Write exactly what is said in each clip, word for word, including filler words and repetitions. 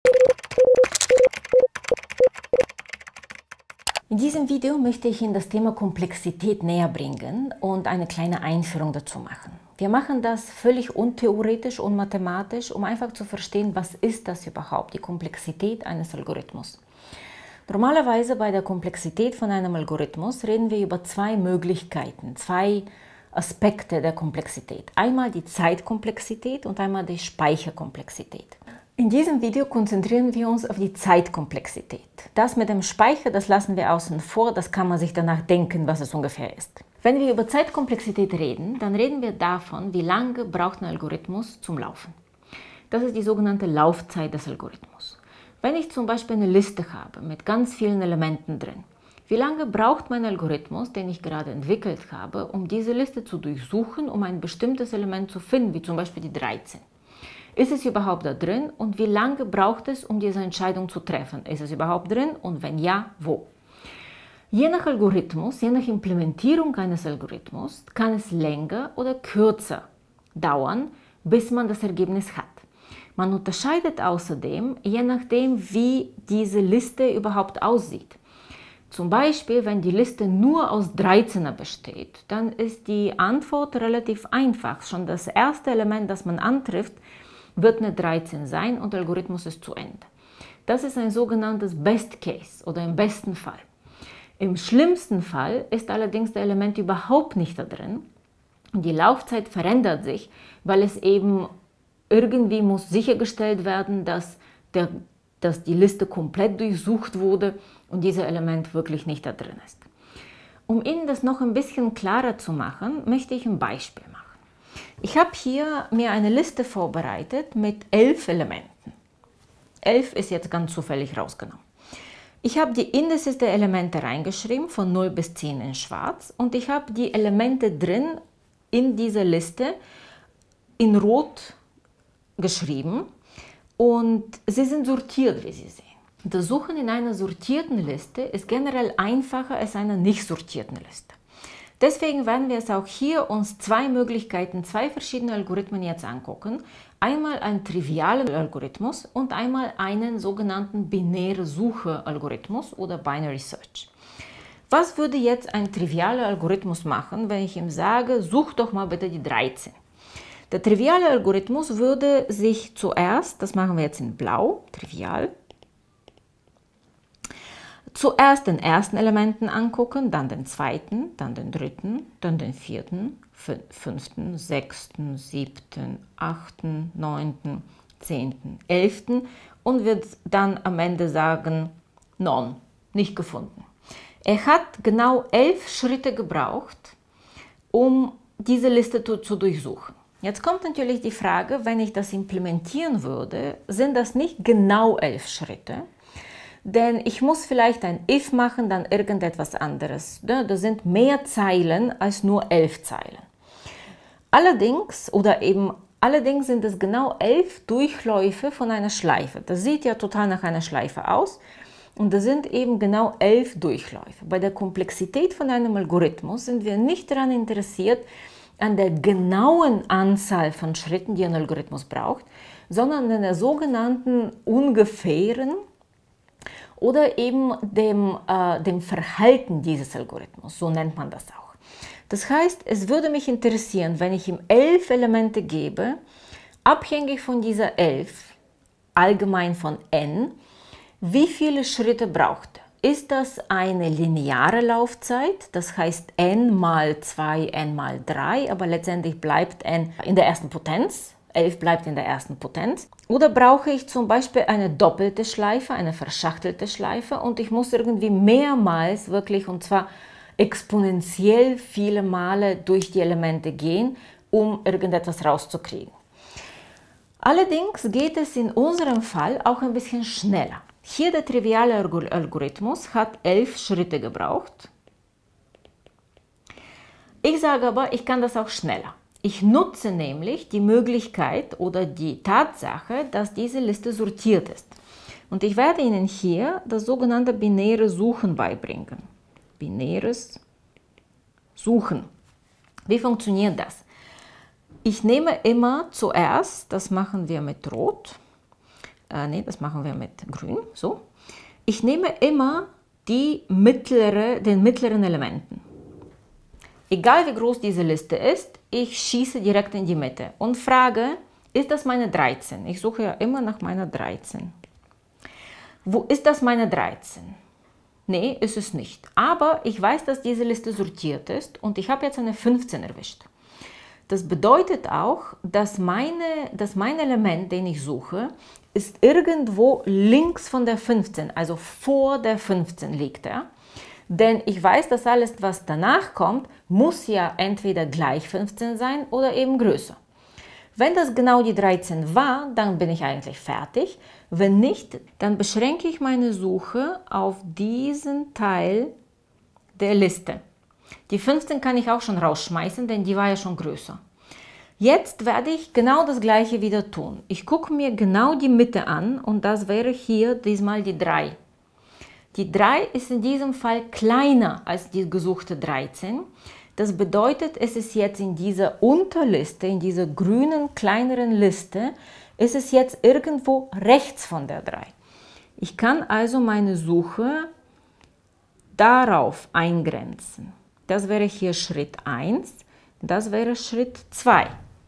In diesem Video möchte ich Ihnen das Thema Komplexität näher bringen und eine kleine Einführung dazu machen. Wir machen das völlig untheoretisch und mathematisch, um einfach zu verstehen, was ist das überhaupt, die Komplexität eines Algorithmus. Normalerweise bei der Komplexität von einem Algorithmus reden wir über zwei Möglichkeiten, zwei Aspekte der Komplexität. Einmal die Zeitkomplexität und einmal die Speicherkomplexität. In diesem Video konzentrieren wir uns auf die Zeitkomplexität. Das mit dem Speicher, das lassen wir außen vor, das kann man sich danach denken, was es ungefähr ist. Wenn wir über Zeitkomplexität reden, dann reden wir davon, wie lange braucht ein Algorithmus zum Laufen. Das ist die sogenannte Laufzeit des Algorithmus. Wenn ich zum Beispiel eine Liste habe mit ganz vielen Elementen drin, wie lange braucht mein Algorithmus, den ich gerade entwickelt habe, um diese Liste zu durchsuchen, um ein bestimmtes Element zu finden, wie zum Beispiel die dreizehn? Ist es überhaupt da drin und wie lange braucht es, um diese Entscheidung zu treffen? Ist es überhaupt drin und wenn ja, wo? Je nach Algorithmus, je nach Implementierung eines Algorithmus kann es länger oder kürzer dauern, bis man das Ergebnis hat. Man unterscheidet außerdem, je nachdem, wie diese Liste überhaupt aussieht. Zum Beispiel, wenn die Liste nur aus dreizehner besteht, dann ist die Antwort relativ einfach. Schon das erste Element, das man antrifft, wird eine dreizehn sein und der Algorithmus ist zu Ende. Das ist ein sogenanntes Best Case oder im besten Fall. Im schlimmsten Fall ist allerdings das Element überhaupt nicht da drin und die Laufzeit verändert sich, weil es eben irgendwie muss sichergestellt werden, dass, der, dass die Liste komplett durchsucht wurde und dieses Element wirklich nicht da drin ist. Um Ihnen das noch ein bisschen klarer zu machen, möchte ich ein Beispiel machen. Ich habe hier mir eine Liste vorbereitet mit elf Elementen. elf ist jetzt ganz zufällig rausgenommen. Ich habe die Indices der Elemente reingeschrieben, von null bis zehn in schwarz. Und ich habe die Elemente drin in dieser Liste in rot geschrieben. Und sie sind sortiert, wie Sie sehen. Das Suchen in einer sortierten Liste ist generell einfacher als einer nicht sortierten Liste. Deswegen werden wir es auch hier uns zwei Möglichkeiten, zwei verschiedene Algorithmen jetzt angucken. Einmal einen trivialen Algorithmus und einmal einen sogenannten binäre Suche-Algorithmus oder Binary Search. Was würde jetzt ein trivialer Algorithmus machen, wenn ich ihm sage, such doch mal bitte die dreizehn? Der triviale Algorithmus würde sich zuerst, das machen wir jetzt in blau, trivial, zuerst den ersten Elementen angucken, dann den zweiten, dann den dritten, dann den vierten, fünften, sechsten, siebten, achten, neunten, zehnten, elften und wird dann am Ende sagen, none, nicht gefunden. Er hat genau elf Schritte gebraucht, um diese Liste zu, zu durchsuchen. Jetzt kommt natürlich die Frage, wenn ich das implementieren würde, sind das nicht genau elf Schritte? Denn ich muss vielleicht ein if machen, dann irgendetwas anderes. Das sind mehr Zeilen als nur elf Zeilen. Allerdings, oder eben allerdings sind es genau elf Durchläufe von einer Schleife. Das sieht ja total nach einer Schleife aus. Und das sind eben genau elf Durchläufe. Bei der Komplexität von einem Algorithmus sind wir nicht daran interessiert, an der genauen Anzahl von Schritten, die ein Algorithmus braucht, sondern an der sogenannten ungefähren oder eben dem, äh, dem Verhalten dieses Algorithmus, so nennt man das auch. Das heißt, es würde mich interessieren, wenn ich ihm elf Elemente gebe, abhängig von dieser elf, allgemein von n, wie viele Schritte braucht er? Ist das eine lineare Laufzeit, das heißt n mal zwei, n mal drei, aber letztendlich bleibt n in der ersten Potenz, elf bleibt in der ersten Potenz. Oder brauche ich zum Beispiel eine doppelte Schleife, eine verschachtelte Schleife und ich muss irgendwie mehrmals wirklich, und zwar exponentiell viele Male durch die Elemente gehen, um irgendetwas rauszukriegen. Allerdings geht es in unserem Fall auch ein bisschen schneller. Hier der triviale Algorithmus hat elf Schritte gebraucht. Ich sage aber, ich kann das auch schneller. Ich nutze nämlich die Möglichkeit oder die Tatsache, dass diese Liste sortiert ist. Und ich werde Ihnen hier das sogenannte binäre Suchen beibringen. Binäres Suchen. Wie funktioniert das? Ich nehme immer zuerst, das machen wir mit Rot, äh, nee, das machen wir mit grün, so. Ich nehme immer die mittlere, den mittleren Elementen. Egal wie groß diese Liste ist, ich schieße direkt in die Mitte und frage, ist das meine dreizehn? Ich suche ja immer nach meiner dreizehn. Wo ist das meine dreizehn? Nee, ist es nicht. Aber ich weiß, dass diese Liste sortiert ist und ich habe jetzt eine fünfzehn erwischt. Das bedeutet auch, dass, meine, dass mein Element, den ich suche, ist irgendwo links von der fünfzehn, also vor der fünfzehn liegt er. Denn ich weiß, dass alles, was danach kommt, muss ja entweder gleich fünfzehn sein oder eben größer. Wenn das genau die dreizehn war, dann bin ich eigentlich fertig. Wenn nicht, dann beschränke ich meine Suche auf diesen Teil der Liste. Die fünfzehn kann ich auch schon rausschmeißen, denn die war ja schon größer. Jetzt werde ich genau das gleiche wieder tun. Ich gucke mir genau die Mitte an und das wäre hier diesmal die drei. Die drei ist in diesem Fall kleiner als die gesuchte dreizehn. Das bedeutet, es ist jetzt in dieser Unterliste, in dieser grünen kleineren Liste, ist es jetzt irgendwo rechts von der drei. Ich kann also meine Suche darauf eingrenzen. Das wäre hier Schritt eins, das wäre Schritt zwei.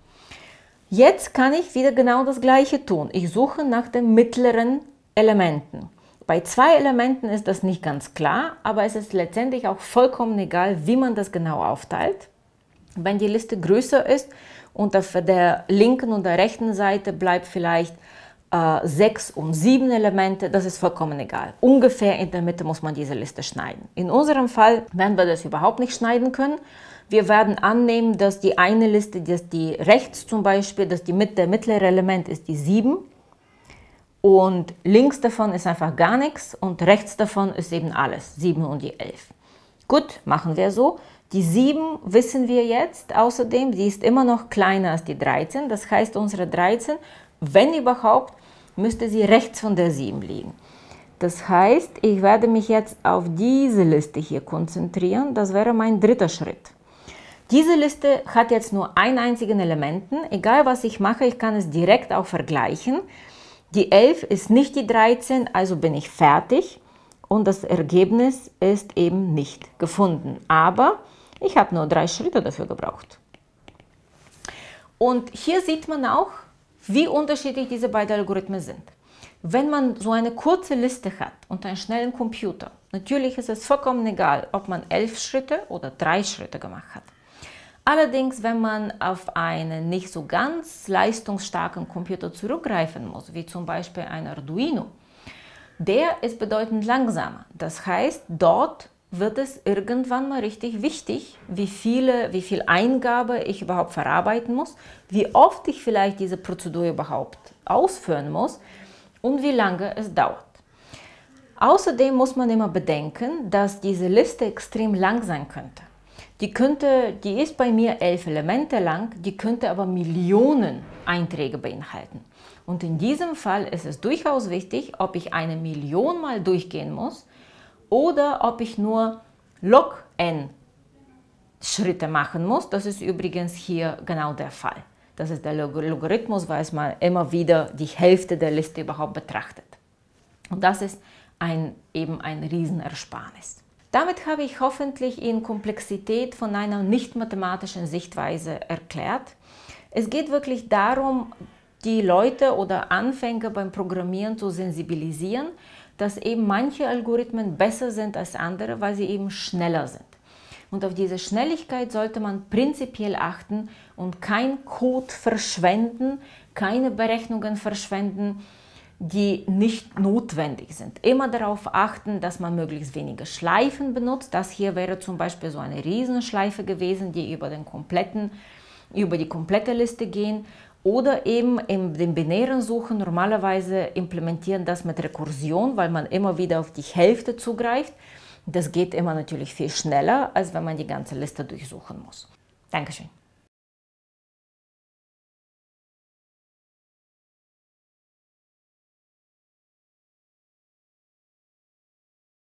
Jetzt kann ich wieder genau das Gleiche tun. Ich suche nach den mittleren Elementen. Bei zwei Elementen ist das nicht ganz klar, aber es ist letztendlich auch vollkommen egal, wie man das genau aufteilt. Wenn die Liste größer ist und auf der linken und der rechten Seite bleibt vielleicht äh, sechs und sieben Elemente, das ist vollkommen egal. Ungefähr in der Mitte muss man diese Liste schneiden. In unserem Fall werden wir das überhaupt nicht schneiden können. Wir werden annehmen, dass die eine Liste, dass die rechts zum Beispiel, dass die mit, der mittlere Element ist die sieben. Und links davon ist einfach gar nichts und rechts davon ist eben alles, sieben und die elf. Gut, machen wir so. Die sieben wissen wir jetzt außerdem, die ist immer noch kleiner als die dreizehn. Das heißt, unsere dreizehn, wenn überhaupt, müsste sie rechts von der sieben liegen. Das heißt, ich werde mich jetzt auf diese Liste hier konzentrieren. Das wäre mein dritter Schritt. Diese Liste hat jetzt nur einen einzigen Elementen. Egal was ich mache, ich kann es direkt auch vergleichen. Die elf ist nicht die dreizehn, also bin ich fertig und das Ergebnis ist eben nicht gefunden. Aber ich habe nur drei Schritte dafür gebraucht. Und hier sieht man auch, wie unterschiedlich diese beiden Algorithmen sind. Wenn man so eine kurze Liste hat und einen schnellen Computer, natürlich ist es vollkommen egal, ob man elf Schritte oder drei Schritte gemacht hat. Allerdings, wenn man auf einen nicht so ganz leistungsstarken Computer zurückgreifen muss, wie zum Beispiel ein Arduino, der ist bedeutend langsamer. Das heißt, dort wird es irgendwann mal richtig wichtig, wie, viele, wie viel Eingabe ich überhaupt verarbeiten muss, wie oft ich vielleicht diese Prozedur überhaupt ausführen muss und wie lange es dauert. Außerdem muss man immer bedenken, dass diese Liste extrem lang sein könnte. Die, könnte, die ist bei mir elf Elemente lang, die könnte aber Millionen Einträge beinhalten. Und in diesem Fall ist es durchaus wichtig, ob ich eine Million mal durchgehen muss oder ob ich nur log-n Schritte machen muss. Das ist übrigens hier genau der Fall. Das ist der Logarithmus, weil man immer wieder die Hälfte der Liste überhaupt betrachtet. Und das ist ein, eben ein Riesenersparnis. Damit habe ich hoffentlich Ihnen Komplexität von einer nicht mathematischen Sichtweise erklärt. Es geht wirklich darum, die Leute oder Anfänger beim Programmieren zu sensibilisieren, dass eben manche Algorithmen besser sind als andere, weil sie eben schneller sind. Und auf diese Schnelligkeit sollte man prinzipiell achten und kein Code verschwenden, keine Berechnungen verschwenden, die nicht notwendig sind. Immer darauf achten, dass man möglichst wenige Schleifen benutzt. Das hier wäre zum Beispiel so eine Riesenschleife gewesen, die über, den kompletten, über die komplette Liste gehen. Oder eben in den binären Suchen normalerweise implementieren das mit Rekursion, weil man immer wieder auf die Hälfte zugreift. Das geht immer natürlich viel schneller, als wenn man die ganze Liste durchsuchen muss. Dankeschön.